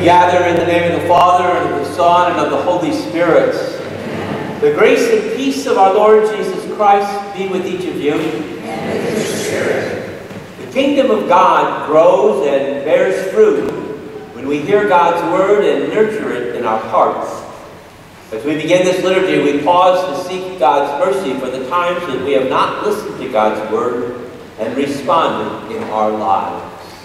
gather in the name of the Father, and of the Son, and of the Holy Spirit. The grace and peace of our Lord Jesus Christ be with each of you. And with your spirit. The kingdom of God grows and bears fruit when we hear God's word and nurture it in our hearts. As we begin this liturgy, we pause to seek God's mercy for the times that we have not listened to God's word and responded in our lives.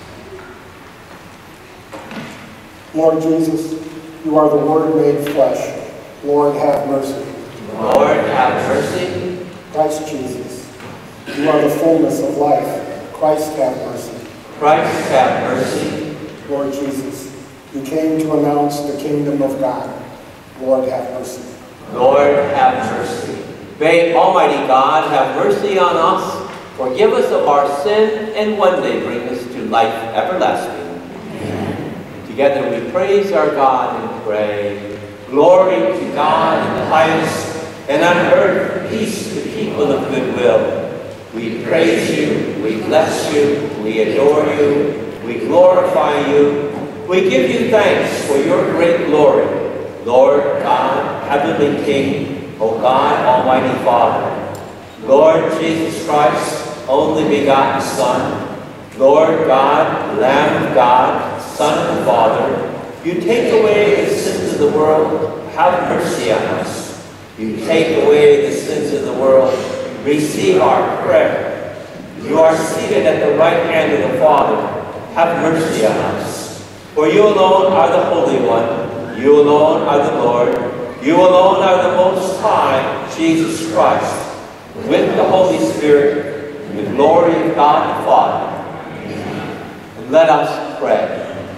Lord Jesus, you are the Word made flesh. Lord, have mercy. Lord, have mercy. Christ Jesus, you are the fullness of life. Christ, have mercy. Christ, have mercy. Lord Jesus, you came to announce the kingdom of God. Lord, have mercy. Lord, have mercy. May Almighty God have mercy on us, forgive us of our sin, and one day bring us to life everlasting. Together we praise our God and pray, glory to God in the highest, and on earth peace to people of good will. We praise you, we bless you, we adore you, we glorify you. We give you thanks for your great glory, Lord God, heavenly King, O God, almighty Father. Lord Jesus Christ, only begotten Son, Lord God, Lamb of God, Son of the Father, you take away the sins of the world, have mercy on us. You take away the sins of the world, receive our prayer. You are seated at the right hand of the Father, have mercy on us. For you alone are the Holy One, you alone are the Lord, you alone are the Most High, Jesus Christ, with the Holy Spirit, in the glory of God the Father. And let us pray.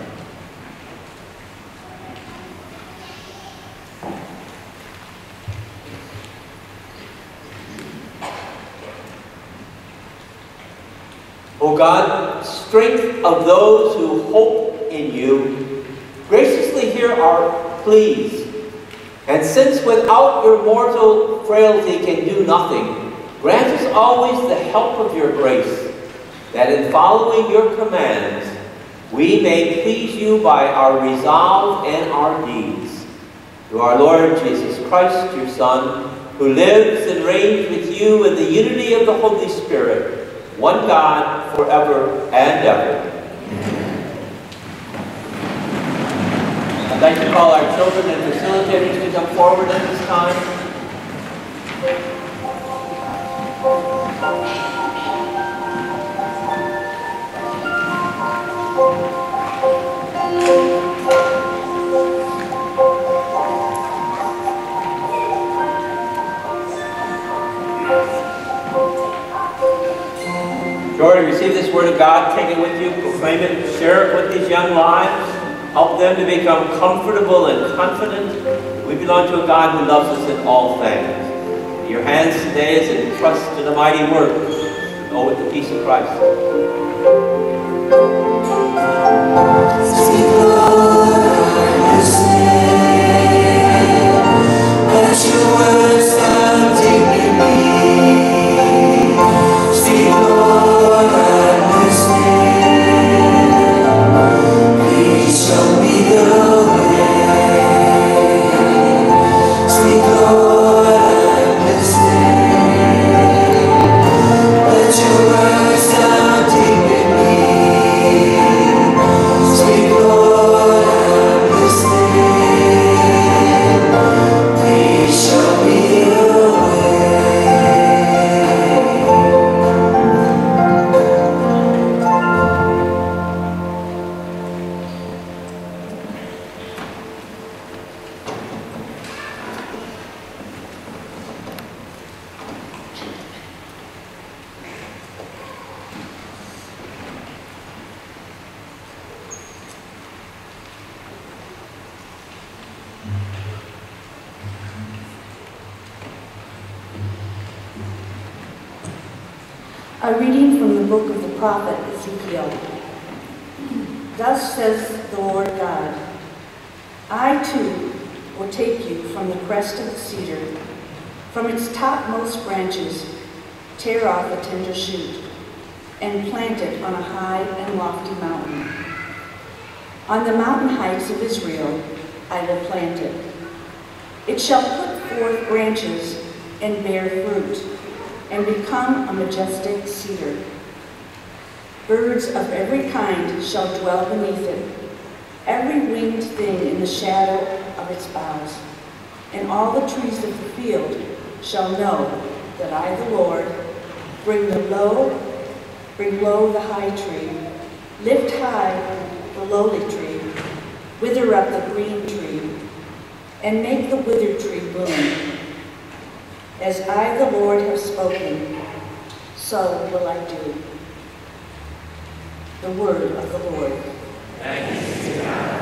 O God, strength of those who hope in you, graciously hear our pleas. And since without your mortal frailty can do nothing, grant us always the help of your grace, that in following your commands, we may please you by our resolve and our deeds. Through our Lord Jesus Christ, your Son, who lives and reigns with you in the unity of the Holy Spirit, one God, forever and ever. I'd like to call our children and facilitators to come forward at this time. Jordan, receive this word of God, take it with you, proclaim it, share it with these young lives, help them to become comfortable and confident. We belong to a God who loves us in all things. Your hands today is in trust to the mighty work. Go with the peace of Christ. Speak, Lord, listen. Let your words sound deep in me. Speak, Lord, please show me the way. Speak, Lord, I'm listening. Let your words sound deep in me. Speak, Lord, I'm listening. Please show me the way. A reading from the book of the prophet Ezekiel. Thus says the Lord God, I too will take you from the crest of the cedar, from its topmost branches, tear off a tender shoot, and plant it on a high and lofty mountain. On the mountain heights of Israel I will plant it. It shall put forth branches and bear fruit, and become a majestic cedar. Birds of every kind shall dwell beneath it, every winged thing in the shadow of its boughs. And all the trees of the field shall know that I, the Lord, bring low the high tree, lift high the lowly tree, wither up the green tree, and make the withered tree bloom. As I, the Lord, have spoken, so will I do. The word of the Lord. Thanks be to God.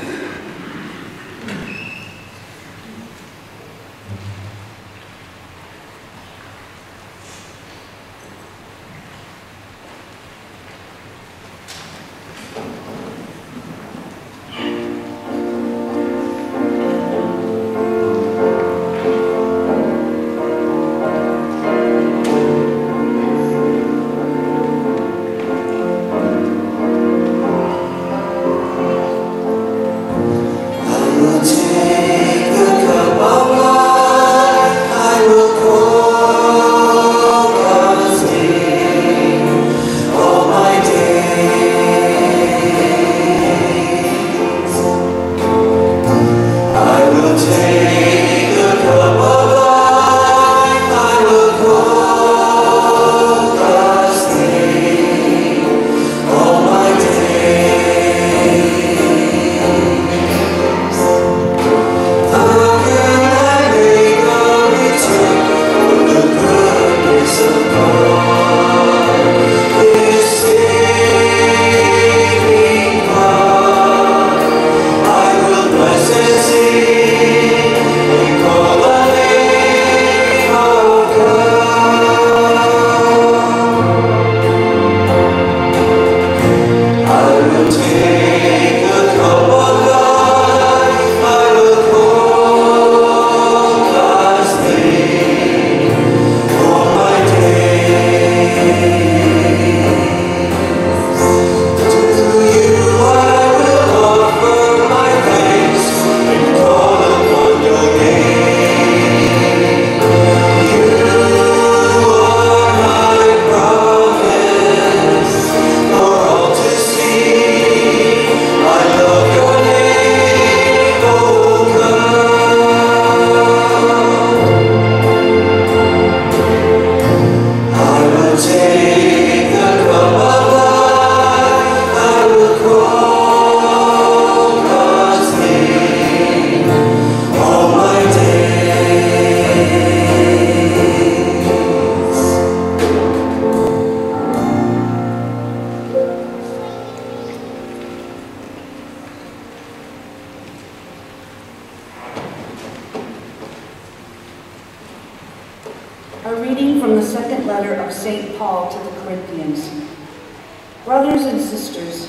A reading from the second letter of St. Paul to the Corinthians. Brothers and sisters,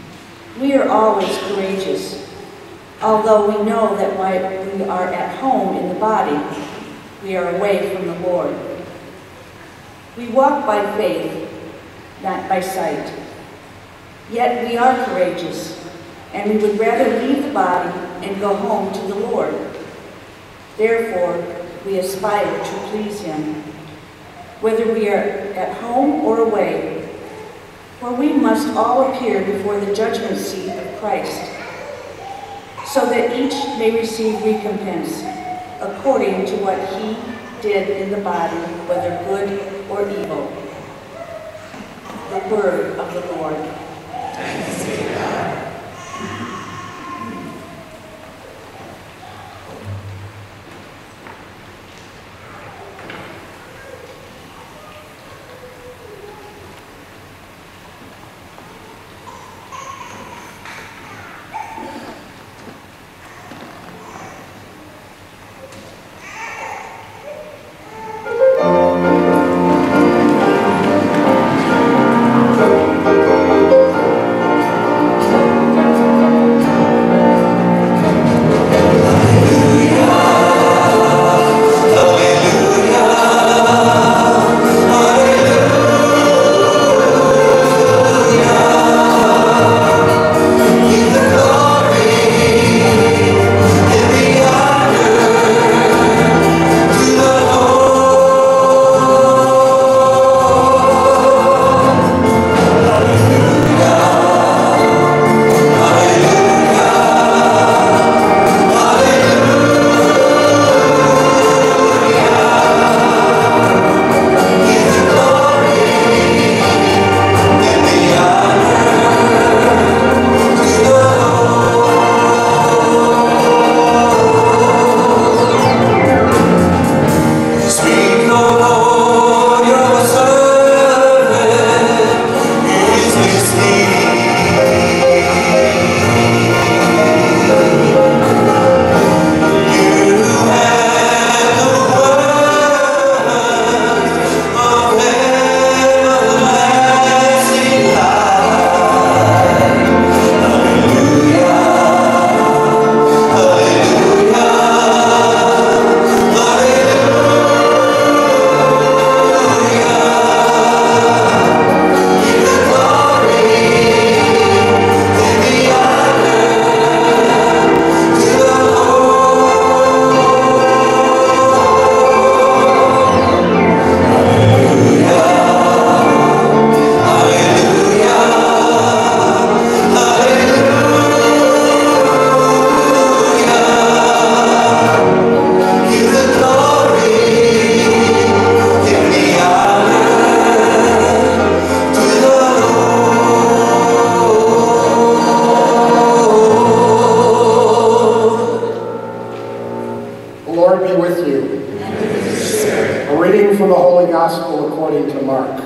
we are always courageous, although we know that while we are at home in the body, we are away from the Lord. We walk by faith, not by sight. Yet we are courageous, and we would rather leave the body and go home to the Lord. Therefore, we aspire to please Him, whether we are at home or away, for we must all appear before the judgment seat of Christ, so that each may receive recompense according to what he did in the body, whether good or evil. The word of the Lord. Thanks be to God. to Mark.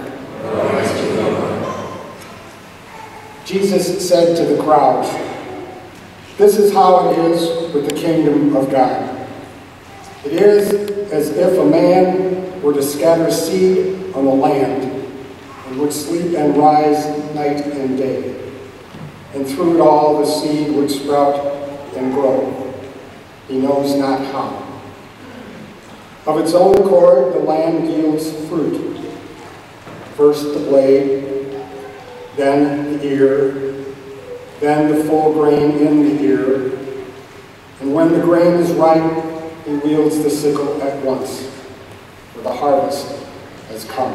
Jesus said to the crowds, "This is how it is with the kingdom of God. It is as if a man were to scatter seed on the land and would sleep and rise night and day. And through it all the seed would sprout and grow. He knows not how. Of its own accord the land yields fruit. First the blade, then the ear, then the full grain in the ear. And when the grain is ripe, he wields the sickle at once, for the harvest has come."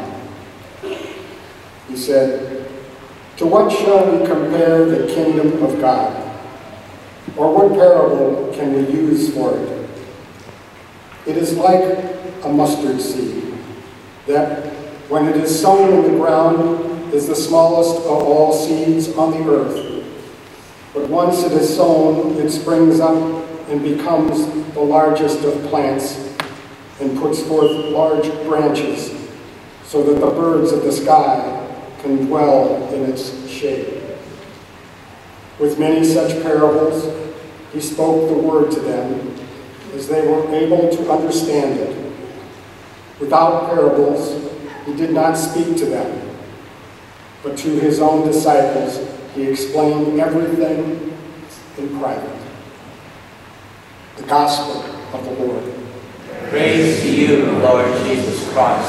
He said, "To what shall we compare the kingdom of God? Or what parable can we use for it? It is like a mustard seed, that when it is sown in the ground is the smallest of all seeds on the earth. But once it is sown, it springs up and becomes the largest of plants and puts forth large branches so that the birds of the sky can dwell in its shade." With many such parables, he spoke the word to them as they were able to understand it. Without parables, he did not speak to them, but to his own disciples he explained everything in private. The Gospel of the Lord. Praise to you, Lord Jesus Christ.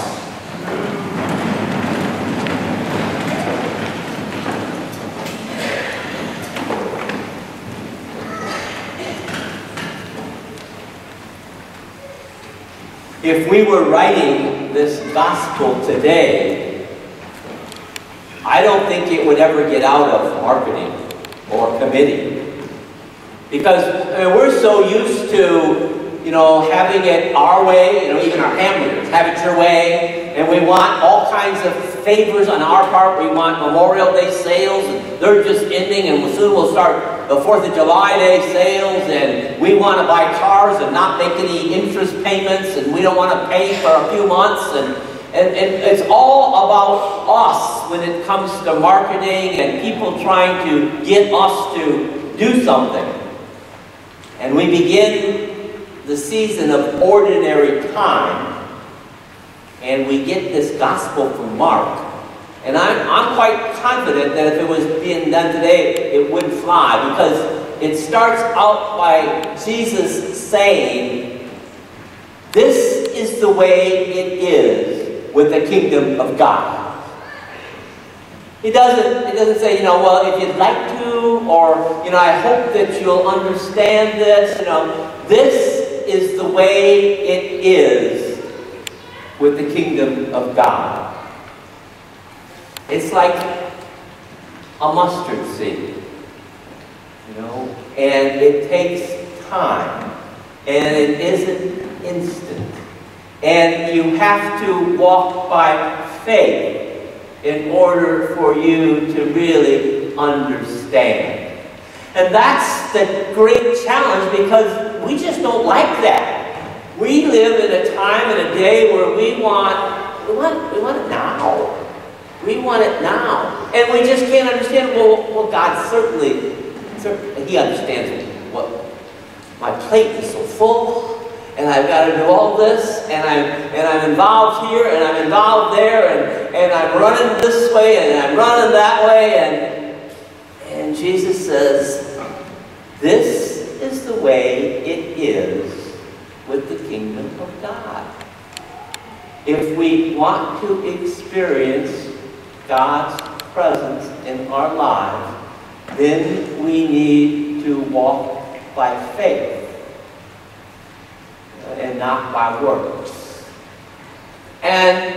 If we were writing this gospel today, I don't think it would ever get out of marketing or committee. Because we're so used to, having it our way, even our hamburgers, have it your way, and we want all kinds of favors on our part. We want Memorial Day sales, and they're just ending, and soon we'll start the 4th of July Day sales, and we want to buy cars and not make any interest payments, and we don't want to pay for a few months, and it's all about us when it comes to marketing and people trying to get us to do something. And we begin the season of ordinary time, and we get this gospel from Mark. And I'm quite confident that if it was being done today, it wouldn't fly, because it starts out by Jesus saying, "This is the way it is with the kingdom of God." It doesn't say, well, if you'd like to, or, I hope that you'll understand this. This is the way it is with the kingdom of God. It's like a mustard seed, and it takes time, and it isn't instant. And you have to walk by faith in order for you to really understand. And that's the great challenge, because we just don't like that. We live in a time and a day where we want it now. We want it now. And we just can't understand, well, God certainly, he understands what my plate is so full. And I've got to do all this, and I'm involved here, and I'm involved there, and I'm running this way, and I'm running that way, and Jesus says, this is the way it is with the kingdom of God. If we want to experience God's presence in our lives, then we need to walk by faith and not by works. And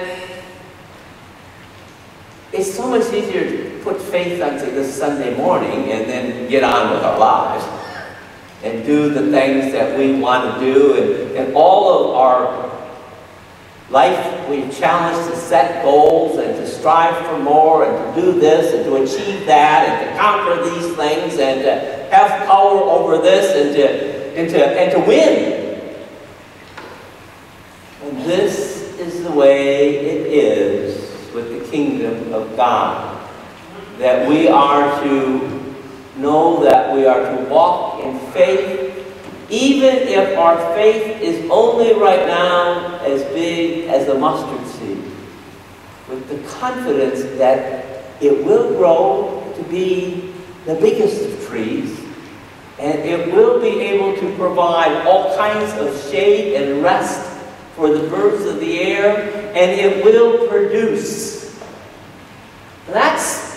it's so much easier to put faith on this Sunday morning and then get on with our lives and do the things that we want to do. And all of our life, we're challenged to set goals and to strive for more and to do this and to achieve that and to conquer these things and to have power over this and to win. And this is the way it is God. That we are to know that we are to walk in faith, even if our faith is only right now as big as a mustard seed, with the confidence that it will grow to be the biggest of trees, and it will be able to provide all kinds of shade and rest for the birds of the air, and it will produce. That's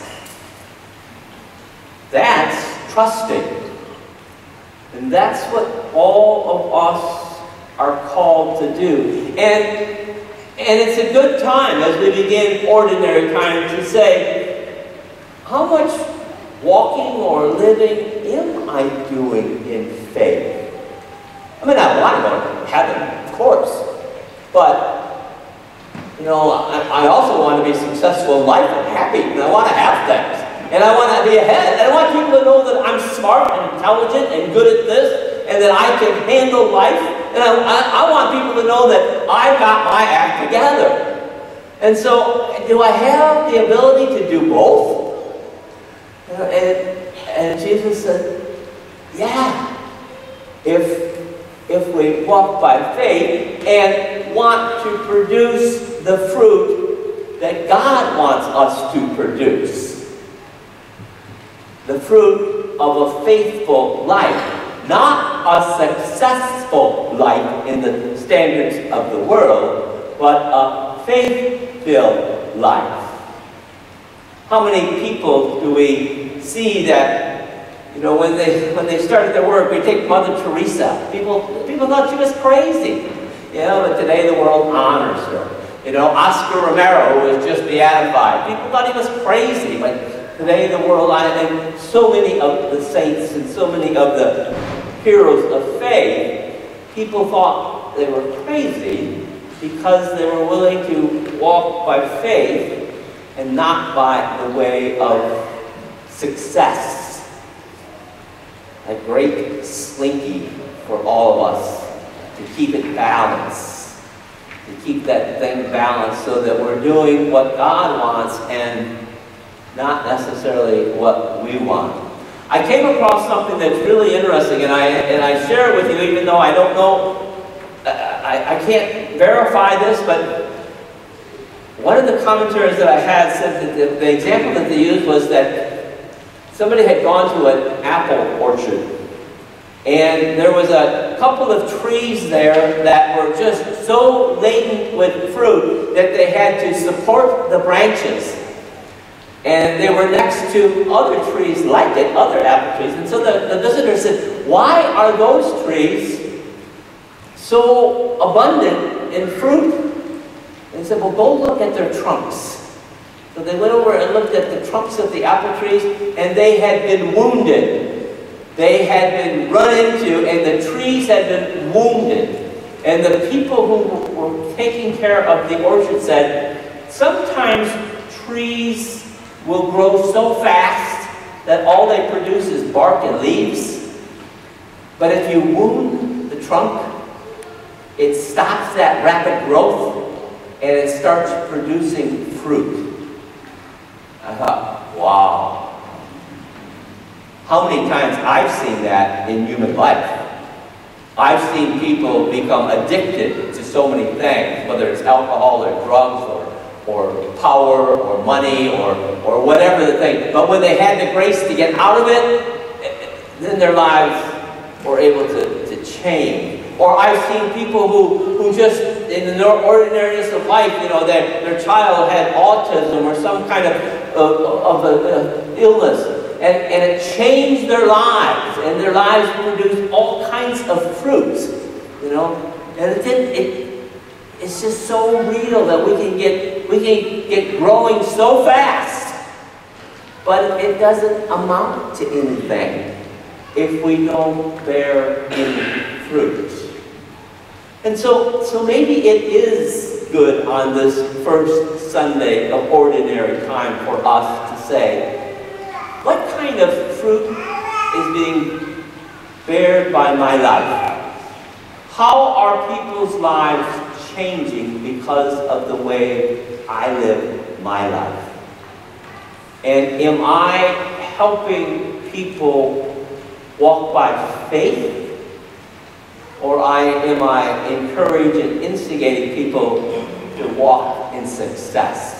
trusting. And that's what all of us are called to do. And it's a good time as we begin ordinary time to say, how much walking or living am I doing in faith? I mean, I want to go to heaven, of course. But, you know, I also want to be successful in life and happy. And I want to have things. And I want to be ahead. And I want people to know that I'm smart and intelligent and good at this, and that I can handle life. And I want people to know that I've got my act together. And so, do I have the ability to do both? And Jesus said, yeah. If we walk by faith and want to produce the fruit that God wants us to produce. The fruit of a faithful life, not a successful life in the standards of the world, but a faith-filled life. How many people do we see that, you know, when they started their work, we take Mother Teresa. People thought she was crazy. You know, but today the world honors her. You know, Oscar Romero, who was just beatified. People thought he was crazy, but today the world, and so many of the saints and so many of the heroes of faith, people thought they were crazy because they were willing to walk by faith and not by the way of success. A great slinky for all of us to keep it balanced, to keep that thing balanced so that we're doing what God wants and not necessarily what we want. I came across something that's really interesting, and I share it with you, even though I don't know, I can't verify this, but one of the commentaries that I had said that the example that they used was that somebody had gone to an apple orchard, and there was a couple of trees there that were just so laden with fruit that they had to support the branches. And they were next to other trees like it, other apple trees. And so the visitor said, why are those trees so abundant in fruit? And he said, well, go look at their trunks. So they went over and looked at the trunks of the apple trees, and they had been wounded. They had been run into, and the trees had been wounded. And the people who were taking care of the orchard said, sometimes trees will grow so fast that all they produce is bark and leaves. But if you wound the trunk, it stops that rapid growth and it starts producing fruit. I thought, wow. How many times I've seen that in human life. I've seen people become addicted to so many things, whether it's alcohol or drugs or power or money or whatever the thing. But when they had the grace to get out of it, then their lives were able to change. Or I've seen people who just, in the ordinariness of life, you know, their child had autism or some kind of illness, and it changed their lives, and their lives produced all kinds of fruits, you know. And it's just so real that we can get growing so fast, but it doesn't amount to anything if we don't bear any fruit. And so maybe it is good on this first Sunday of ordinary time for us to say, what kind of fruit is being bared by my life? How are people's lives changing because of the way I live my life? And am I helping people walk by faith? Or am I encouraging and instigating people to walk in success?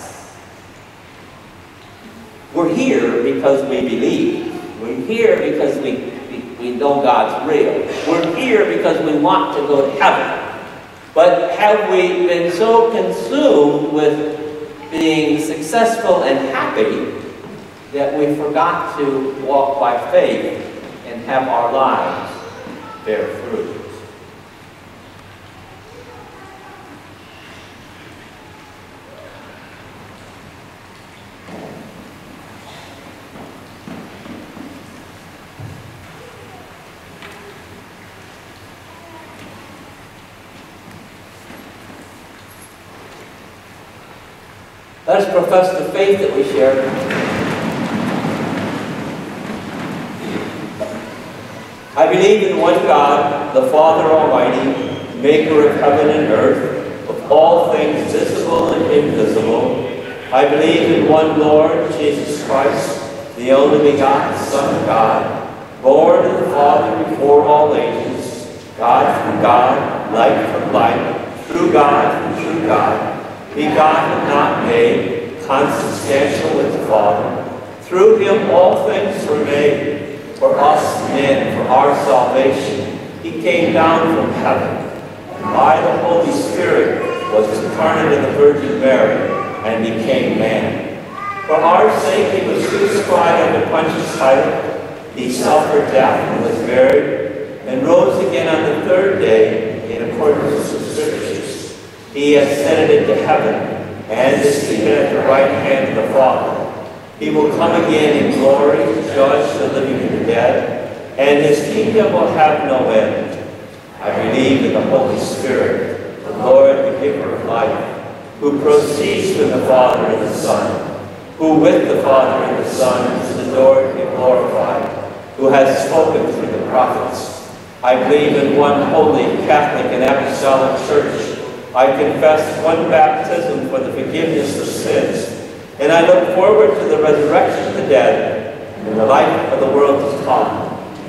We're here because we believe. We're here because we know God's real. We're here because we want to go to heaven. But have we been so consumed with being successful and happy that we forgot to walk by faith and have our lives bear fruit? Let us profess the faith that we share. I believe in one God, the Father Almighty, maker of heaven and earth, of all things visible and invisible. I believe in one Lord, Jesus Christ, the only begotten Son of God, born of the Father before all ages, God from God, light from light, true God from true God, begotten, not made, consubstantial with the Father. Through him all things were made. For us men, for our salvation, he came down from heaven. By the Holy Spirit was incarnate in the Virgin Mary and became man. For our sake he was crucified under Pontius Pilate. He suffered death and was buried, and rose again on the third day in accordance with the Scriptures. He ascended into heaven and is seated at the right hand of the Father. He will come again in glory to judge the living and the dead, and his kingdom will have no end. I believe in the Holy Spirit, the Lord, the giver of life, who proceeds from the Father and the Son, who with the Father and the Son is adored and glorified, who has spoken through the prophets. I believe in one holy, Catholic, and Apostolic Church. I confess one baptism for the forgiveness of sins, and I look forward to the resurrection of the dead and the life of the world to come.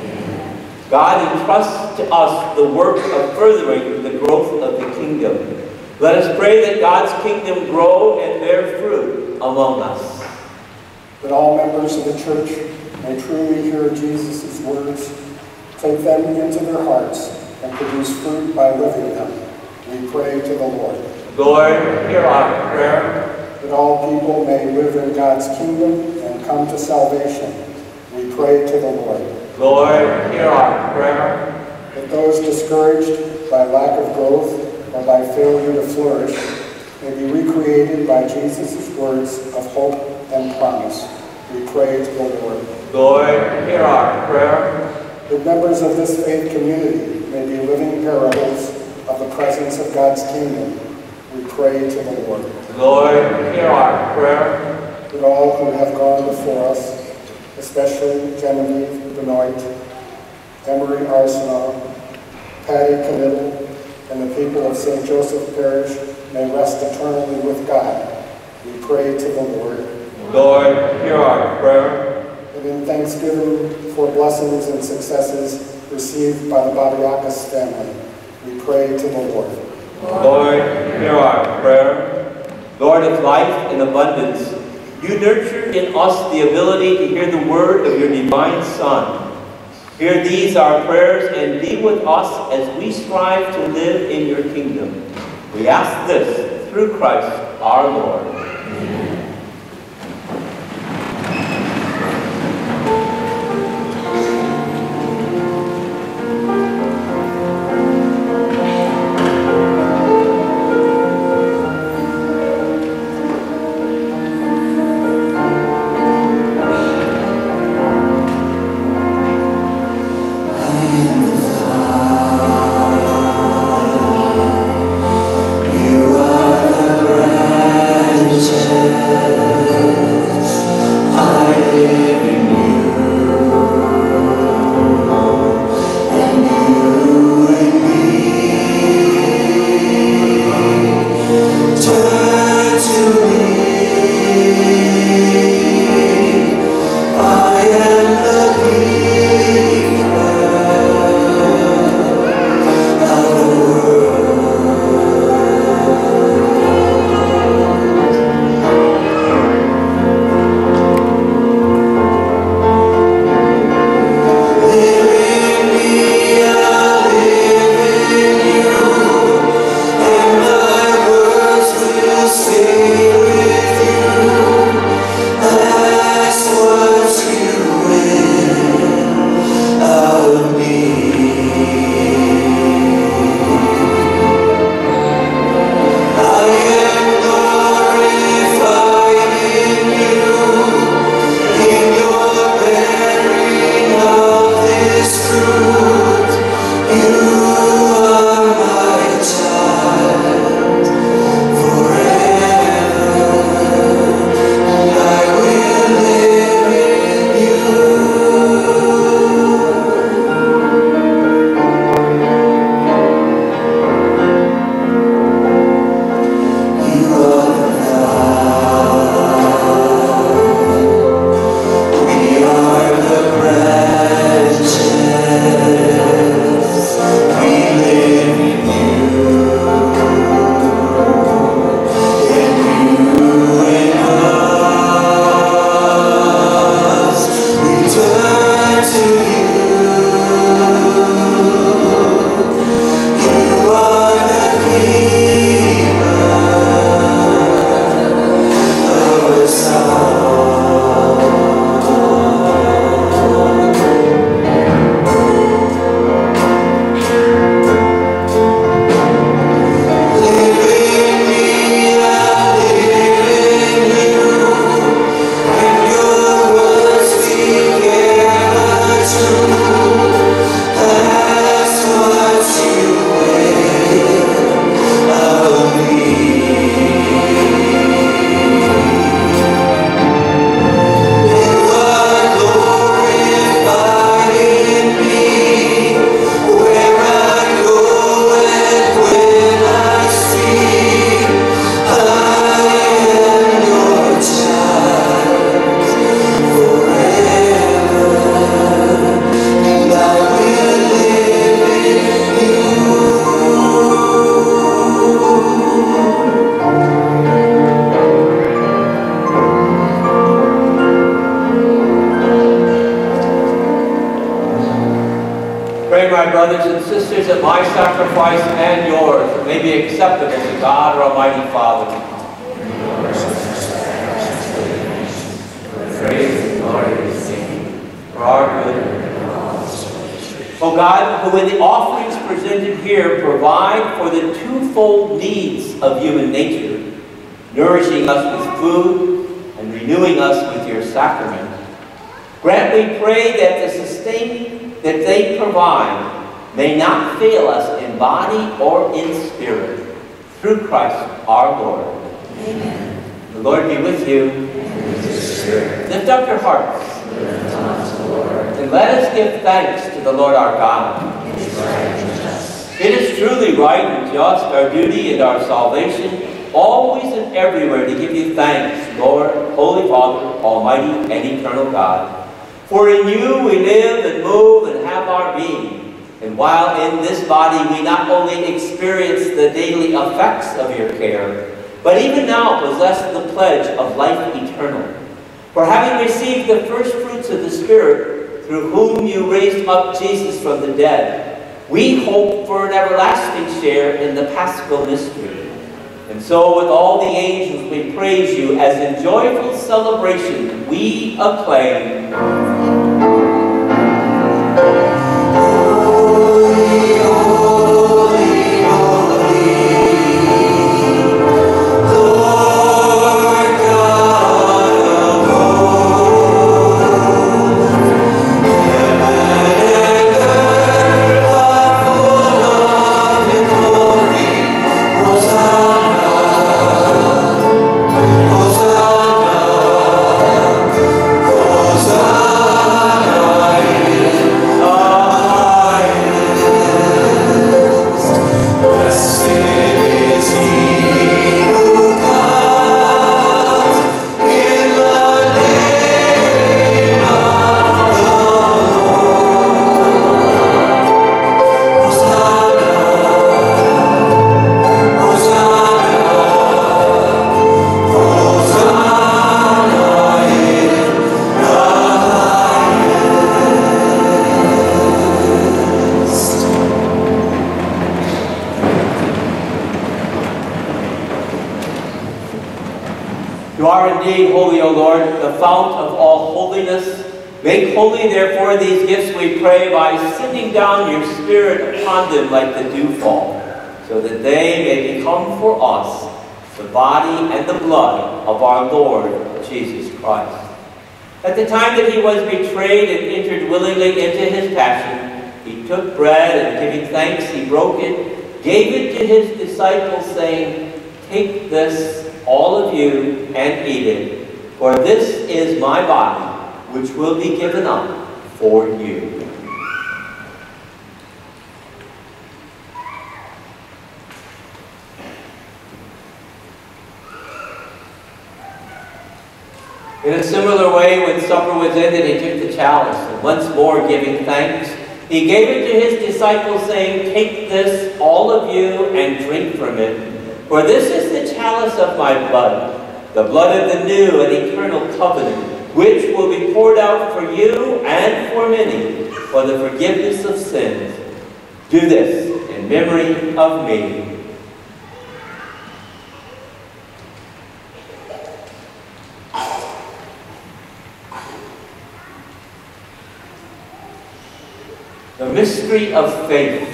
God entrusts to us the work of furthering the growth of the kingdom. Let us pray that God's kingdom grow and bear fruit among us. That all members of the church may truly hear Jesus' words, take them into their hearts, and produce fruit by living them. We pray to the Lord. Lord, hear our prayer. That all people may live in God's kingdom and come to salvation. We pray to the Lord. Lord, hear our prayer. That those discouraged by lack of growth or by failure to flourish may be recreated by Jesus' words of hope and promise. We pray to the Lord. Lord, hear our prayer. That members of this faith community may be living parables of the presence of God's kingdom. We pray to the Lord. Lord, hear our prayer. That all who have gone before us, especially Genevieve Benoit, Emery Arsenault, Patty Kniddle, and the people of St. Joseph Parish may rest eternally with God. We pray to the Lord. Lord, hear our prayer. And in thanksgiving for blessings and successes received by the Babiakas family, we pray to the Lord. Lord, hear our prayer. Lord of life and abundance, you nurtured in us the ability to hear the word of your divine Son. Hear these our prayers and be with us as we strive to live in your kingdom. We ask this through Christ our Lord. Turn to me. brothers and sisters, that my sacrifice and yours may be acceptable to God, our Almighty Father. Praise and glory to His name, for our good. O God, who in the offerings presented here provide for the twofold needs of human nature, nourishing us with food and renewing us with your sacrament, grant, we pray, that the sustaining that they provide may not fail us in body or in spirit, through Christ our Lord. Amen. The Lord be with you. And with your spirit. Lift up your hearts. And let us give thanks to the Lord our God. It is truly right and just, our duty and our salvation, always and everywhere to give you thanks, Lord, Holy Father, Almighty and eternal God. For in you we live and move and have our being. And while in this body we not only experience the daily effects of your care, but even now possess the pledge of life eternal. For having received the first fruits of the Spirit, through whom you raised up Jesus from the dead, we hope for an everlasting share in the Paschal mystery. And so with all the angels we praise you, as in joyful celebration we acclaim. You are indeed holy, O Lord, the fount of all holiness. Make holy, therefore, these gifts, we pray, by sending down your Spirit upon them like the dewfall, so that they may become for us the body and the blood of our Lord Jesus Christ. At the time that he was betrayed and entered willingly into his passion, he took bread, and giving thanks, he broke it, gave it to his disciples, saying, "Take this, all of you, and eat it, for this is my body, which will be given up for you." In a similar way, when supper was ended, he took the chalice, and once more giving thanks, he gave it to his disciples, saying, "Take this, all of you, and drink from it. For this is the chalice of my blood, the blood of the new and eternal covenant, which will be poured out for you and for many for the forgiveness of sins. Do this in memory of me." The mystery of faith.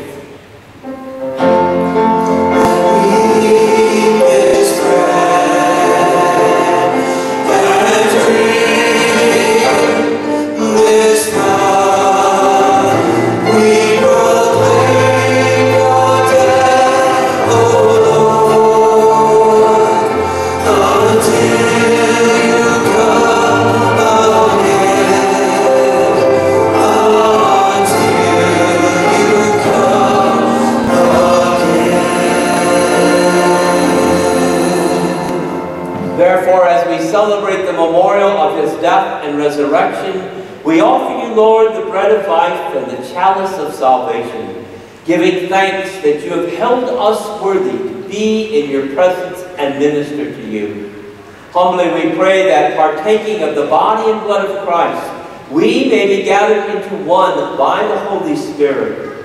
Therefore, as we celebrate the memorial of his death and resurrection, we offer you, Lord, the bread of life and the chalice of salvation, giving thanks that you have held us worthy to be in your presence and minister to you. Humbly we pray that, partaking of the body and blood of Christ, we may be gathered into one by the Holy Spirit.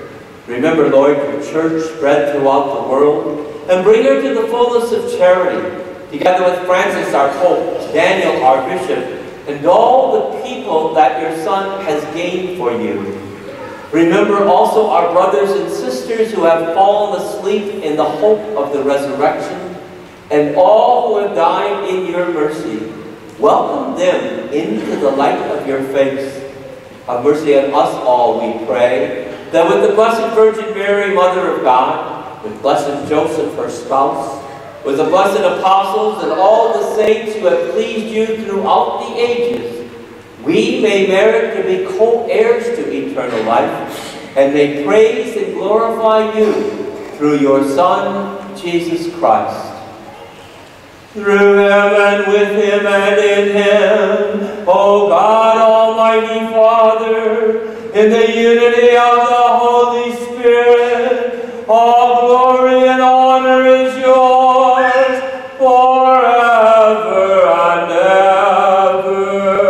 Remember, Lord, your church spread throughout the world, and bring her to the fullness of charity, together with Francis, our Pope, Daniel, our Bishop, and all the people that your Son has gained for you. Remember also our brothers and sisters who have fallen asleep in the hope of the resurrection, and all who have died in your mercy. Welcome them into the light of your face. Have mercy on us all, we pray, that with the Blessed Virgin Mary, Mother of God, with Blessed Joseph, her spouse, with the blessed apostles and all the saints who have pleased you throughout the ages, we may merit to be co-heirs to eternal life, and may praise and glorify you through your Son, Jesus Christ. Through him and with him and in him, O God, Almighty Father, in the unity of the Holy Spirit, all glory and honor is yours forever and ever.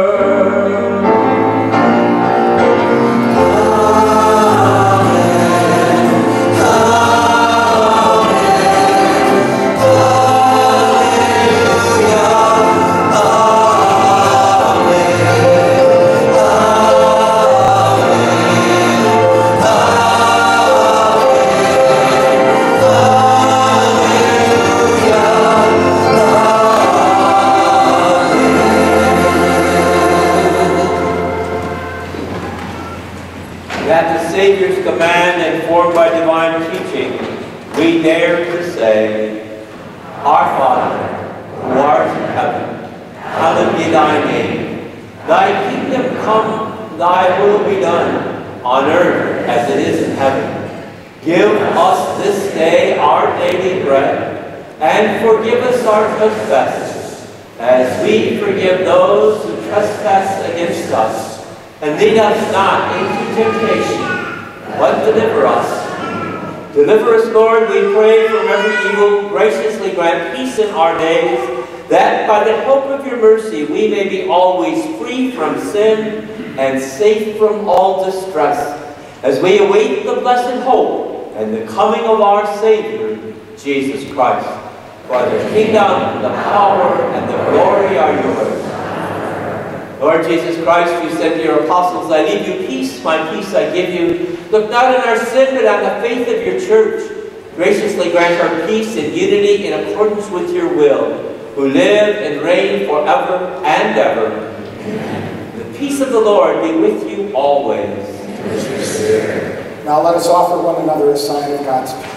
Savior's command, informed by divine teaching, we dare to say, Our Father, who art in heaven, hallowed be thy name. Thy kingdom come, thy will be done, on earth as it is in heaven. Give us this day our daily bread, and forgive us our trespasses, as we forgive those who trespass against us. And lead us not into temptation, but deliver us. Deliver us, Lord, we pray, from every evil. Graciously grant peace in our days, that by the help of your mercy we may be always free from sin and safe from all distress, as we await the blessed hope and the coming of our Savior, Jesus Christ. For the kingdom, the power, and the glory are yours. Lord Jesus Christ, you said to your apostles, I leave you peace, my peace I give you. Look not on our sin, but on the faith of your church. Graciously grant her peace and unity in accordance with your will, who live and reign forever and ever. Amen. The peace of the Lord be with you always. Now let us offer one another a sign of God's peace.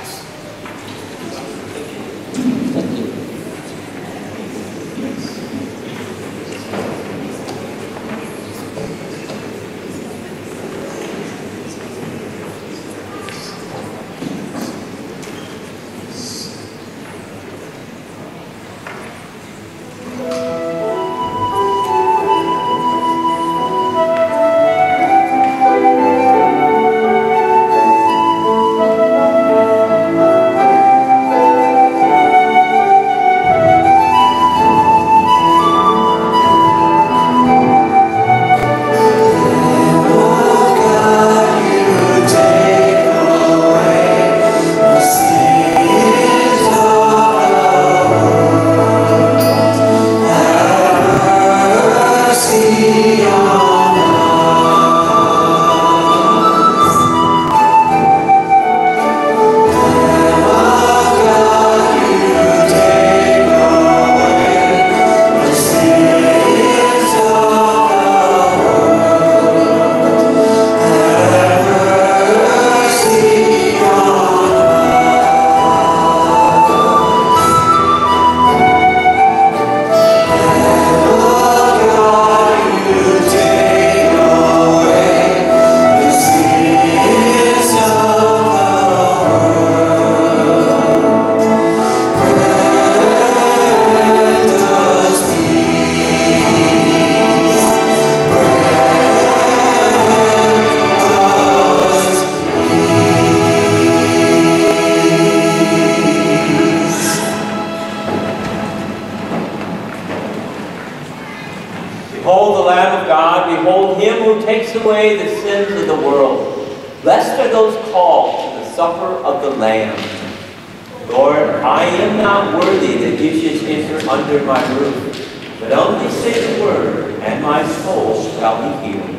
Behold him who takes away the sins of the world. Blessed are those called to supper of the Lamb. Lord, I am not worthy that you should enter under my roof, but only say the word, and my soul shall be healed.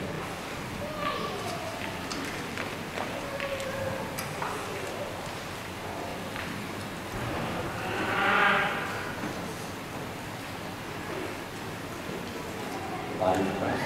Body of Christ.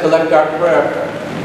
collect our prayer.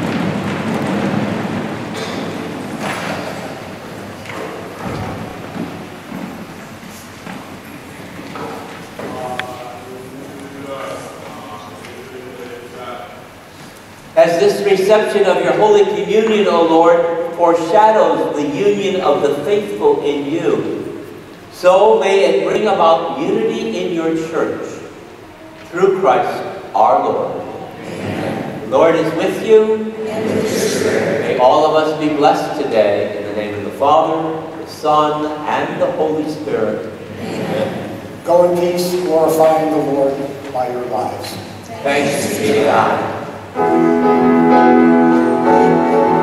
As this reception of your Holy Communion, O Lord, foreshadows the union of the faithful in you, so may it bring about unity in your church, through Christ our Lord. Amen. The Lord is with you. And with your spirit. May all of us be blessed today in the name of the Father, the Son, and the Holy Spirit. Amen. Go in peace, glorifying the Lord by your lives. Thanks be to God.